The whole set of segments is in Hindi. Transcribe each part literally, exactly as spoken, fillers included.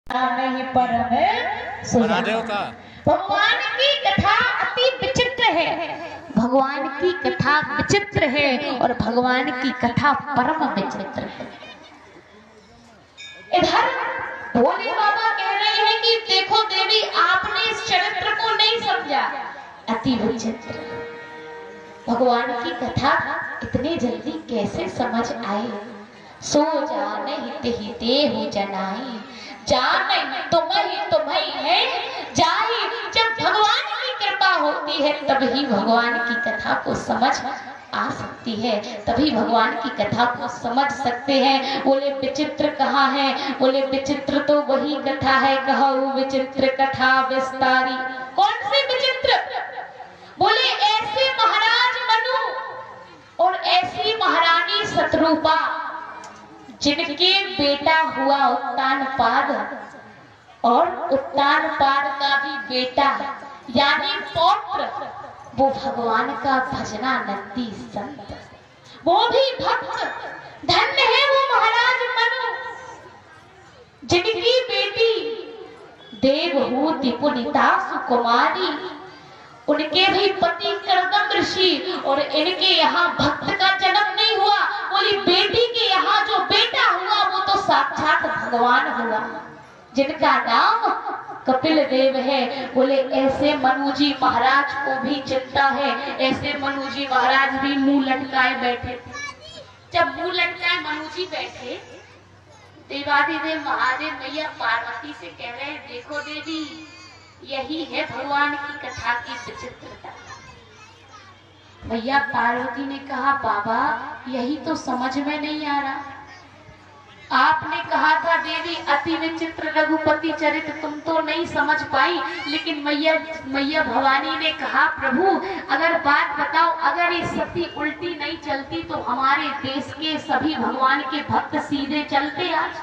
नहीं परम भगवान की कथा अति विचित्र है। भगवान की कथा विचित्र है और भगवान की कथा परम विचित्र है। इधर भोले बाबा कह रहे हैं कि देखो देवी, आपने इस चरित्र को नहीं समझा, अति विचित्र। भगवान की कथा इतनी जल्दी कैसे समझ आए? सो जाने हिते हिते हो जनाई, जाने तुम्हें तुम्हें है जाही। जब भगवान की कृपा होती है तभी भगवान की कथा को समझ आ सकती है, तभी भगवान की कथा को समझ सकते हैं। बोले विचित्र कहाँ है? बोले विचित्र तो वही कथा है, कहो विचित्र कथा विस्तारी। कौन सी विचित्र? बोले ऐसे महाराज मनु और ऐसी महारानी शत्रुपा, जिनके बेटा हुआ उत्तानपाद और उत्तानपाद का भी बेटा यानी पौत्र, वो भगवान का भजना नंदी संत, वो भी भक्त। धन्य है वो महाराज मनु, जिनकी बेटी देवहूति पुनीता सुकुमारी, उनके भी पति करदम ऋषि और इनके यहाँ भक्त का जन्म नहीं हुआ। बोली बेटी के यहाँ जो बेटा हुआ वो तो साक्षात भगवान हुआ, जिनका नाम कपिल देव है। बोले ऐसे मनुजी महाराज को भी चिंता है, ऐसे मनुजी महाराज भी मुंह लटकाए बैठे थे। जब मुंह लटकाए मनुजी बैठे, देवादिदेव महादेव मैया पार्वती से कह रहे हैं, देखो देवी, यही है भगवान की कथा की विचित्रता। मैया पार्वती ने कहा, बाबा यही तो समझ में नहीं आ रहा। आपने कहा था देवी अति विचित्र रघुपति चरित्र, तुम तो नहीं समझ पाई, लेकिन मैया मैया भवानी ने कहा, प्रभु अगर बात बताओ, अगर ये सती उल्टी नहीं चलती तो हमारे देश के सभी भगवान के भक्त सीधे चलते। आज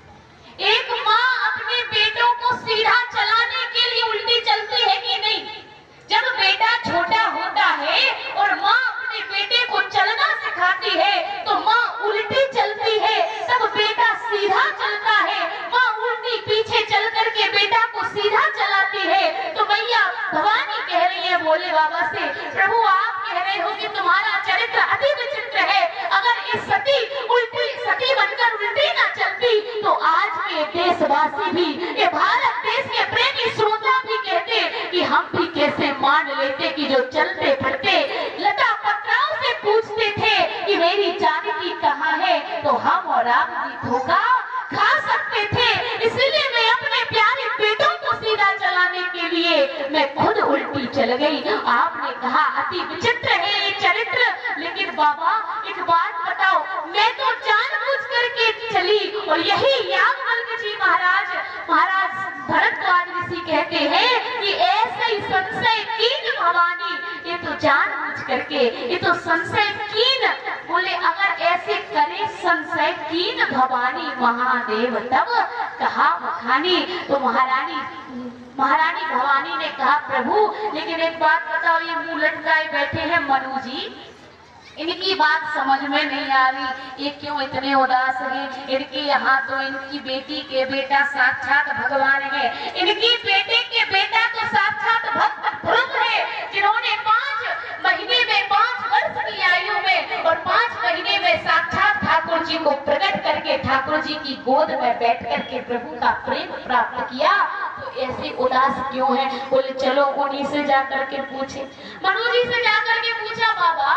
एक माँ अपने बेटों को सीधा चलाने के लिए उल्टी चलती है कि नहीं? जब बेटा छोटा होता है और माँ अपने बेटे को चलना सिखाती है तो माँ उल्टी चलती है, तब बेटा सीधा चलता है। माँ उल्टी पीछे चल करके बेटा को सीधा चलाती है। तो मैया भवानी कह रही है भोले बाबा से, प्रभु आप कह रहे हो कि तुम्हारा चरित्र अति विचित्र है, अगर ये सती उल्टी सती बनकर उल्टी ना चलती तो आज के देशवासी भी, ये भारत देश के प्रेमी श्रोता भी कहते कि हम भी कैसे मान लेते कि जो चलते फिरते लता पत्राओं से पूछते थे कि मेरी जानकी कहाँ है, तो हम और आप भी धोखा खा सकते थे। इसलिए मैं अपने प्यारे बेटों को सीधा चलाने के लिए मैं खुद उल्टी चल गई। आपने कहा अति विचित्र है ये चरित्र, लेकिन बाबा एक बात बताओ, मैं तो जानबूझ करके चली और यही याज्ञवल्क्य जी महाराज महाराज भरद्वाज ऋषि कहते हैं कि ऐसे ही संशय कीन भवानी, ये तो जानबूझ करके, ये तो संशय कीन। बोले अगर ऐसे करे संशय कीन भवानी महादेव तब कहा मखानी। तो महारानी महारानी भवानी ने कहा, प्रभु लेकिन एक बात बताओ, ये मुंह लटकाए बैठे हैं मनु जी, इनकी बात समझ में नहीं आ रही, ये क्यों इतने उदास हैं? इनके यहाँ तो इनकी बेटी के बेटा साक्षात भगवान है, इनकी बेटे के बेटा तो साक्षात भक्त ध्रुव है, जिन्होंने पांच महीने में पांच वर्ष की आयु में और पांच महीने में साक्षात ठाकुर जी को प्रकट करके ठाकुर जी की गोद में बैठ करके प्रभु का प्रेम प्राप्त किया। तो ऐसे उदास क्यों है? बोले चलो उन्हीं से जाकर के पूछे। मनु जी से जाकर के पूछा, बाबा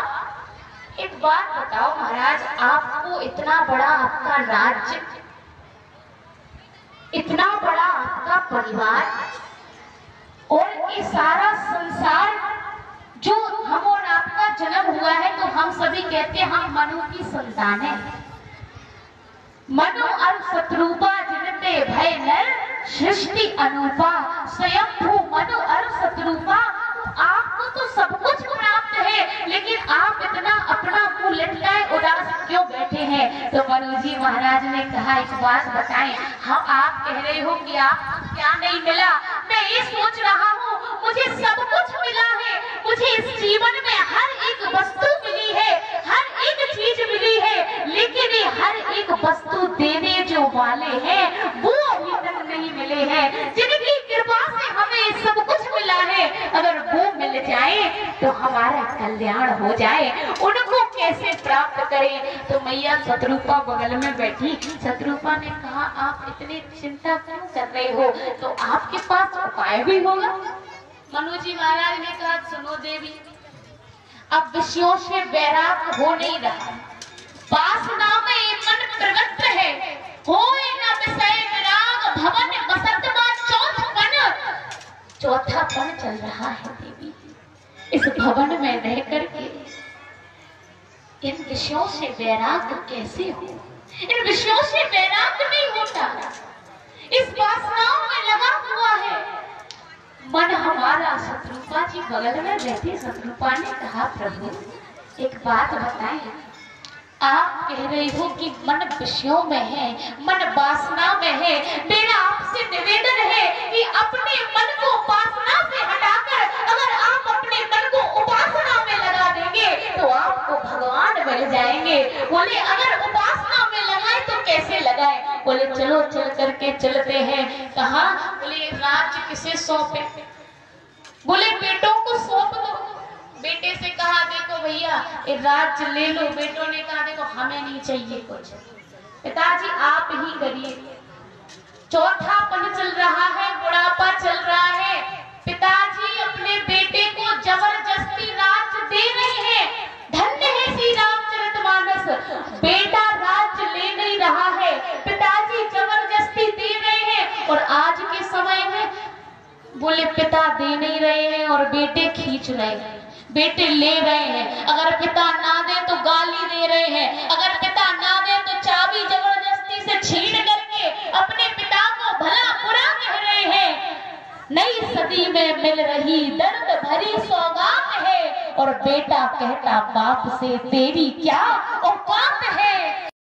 एक बात बताओ महाराज, आपको इतना बड़ा आपका राज्य, इतना बड़ा आपका परिवार और ये सारा संसार, जो हम और आपका जन्म हुआ है तो हम सभी कहते हैं हम मनु की संतान है। मनु और शत्रुपा जिनते भय नर सृष्टि अनुपा, स्वयंभू मनु और शत्रुपा, आपको तो सब कुछ प्राप्त है, लेकिन आप इतना अपना मुंह लटकाए उदास क्यों बैठे हैं? तो मनु जी महाराज ने कहा, एक बात बताएं, हम आप कह रहे हो कि आप क्या नहीं मिला, मैं ये सोच रहा हूँ मुझे सब कुछ मिला है, मुझे इस जीवन में हर एक वस्तु मिली है, हर एक चीज मिली है, लेकिन ये हर एक वस्तु देने जो वाले हैं वो अभी तक नहीं मिले हैं, जिनकी कृपा से हमें सब कुछ मिला है, अगर वो मिल जाए तो हमारा कल्याण हो जाए, उनको कैसे प्राप्त करें। तो मैया शत्रुपा बगल में बैठी। शत्रुपा ने कहा, आप इतनी चिंता क्यों कर रहे हो, तो आपके पास उपाय भी होगा। मनोजी महाराज ने कहा, सुनो देवी, अब विषयों से वैराग हो नहीं रहा, वासना में मन प्रवृत्त है, होए न विषय विराग, भवन बसंतवा चौथपन, चौथापन चल रहा है देवी। इस भवन में रह करके इन विषयों से वैराग कैसे हो, इन विषयों से वैराग नहीं होता, इस वासनाओं में लगा हुआ है मन हमारा। शत्रुपा जी बगल में रहती। शत्रुपा ने कहा, प्रभु एक बात बताएं, आप कह रहे हो कि मन विषयों में है, मन वासना में है, मेरा आपसे निवेदन है कि अपने मन को वासना से हटाकर अगर आप अपने मन को उपासना में लगा देंगे तो आपको भगवान मिल जाएंगे। बोले, अगर उपासना में लगाए तो कैसे लगाए। बोले, चलो चल करके चलते हैं। कहा, बोले राज्य किसे सौंपे। बोले, बेटों को सौंप दो। बेटे से कहा, देखो भैया ये राज्य ले लो। बेटों ने कहा, देखो हमें नहीं चाहिए कुछ, पिताजी आप ही करिए। चौथापन चल रहा है, बुढ़ापा चल रहा है, पिताजी अपने बेटे को जबरदस्ती राज्य दे रहे हैं। धन्य है श्री रामचरितमानस, बेटा राज्य ले नहीं रहा है, पिताजी जबरदस्ती दे रहे हैं। और आज के समय में बोले पिता दे नहीं रहे हैं और बेटे खींच रहे हैं, बेटे ले रहे हैं। अगर पिता ना दे तो गाली दे रहे हैं, अगर पिता ना दे तो चाबी जबरदस्ती से छीन करके अपने पिता को भला बुरा कह रहे हैं। नई सदी में मिल रही दर्द भरी सौगात है, और बेटा कहता बाप से, तेरी क्या औकात है,